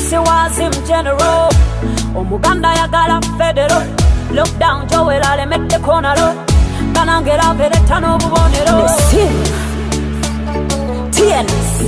Missy was him general. Omuganda yagala federal. Look down Joel ale make the corner low. Kanangera vereta no bubonero. TNS.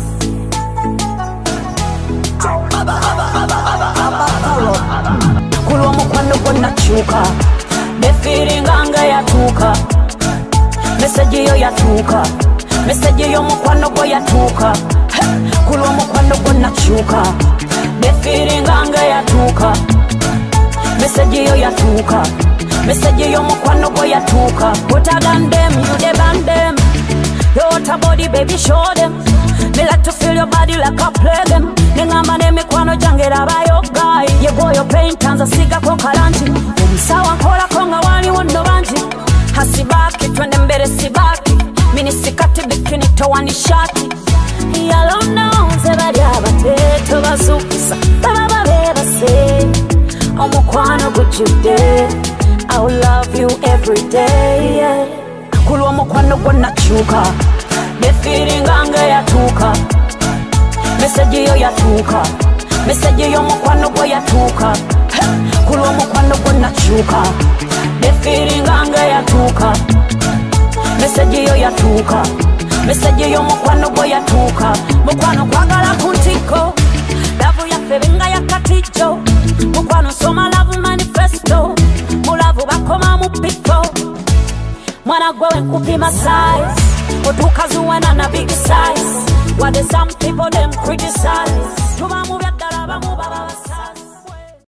Kulwa mukwano gonna chuka. The feeling anga yatuka. Message yo yatuka. Message yo mukwano gwa yatuka. Kulwa mukwano gonna chuka. The feeling anga yatuka. Message yo yatuka. Message yo mukwano gwa yatuka. Put a gun them, you the band them. Your water body baby show them. Me like to feel your body like I play them. Ningamba ne mikwano jangera bayo guy. Ye boy your pain tanza siga ko kalanchi. Sawa kola konga wali wondo banji. Hasibaki twende mbele sibaki. Mini sikati bikini towani shati. Yalo nonze bali abateto bazukisa. Baba beba say omukwano gujude. I will love you every day, yeah. Kulwa mukwano gonna chuka. The feeling anga yatuka. Message yo yatuka. Message yo mukwano gwa yatuka. Kulwa mukwano gonna chuka. The feeling anga yatuka. Message yo yatuka. Message yo mukwano gwa yatuka. Mukwano kwagala kuntiko. Lavu ya febenga ya katijo. Mukwano soma lavu manifesto. Mulavu bakoma mupiko. Mwana gwewe kupima size. Otukazuwana na big size. What the some people them criticize. Tuba mu byadala bamu baba.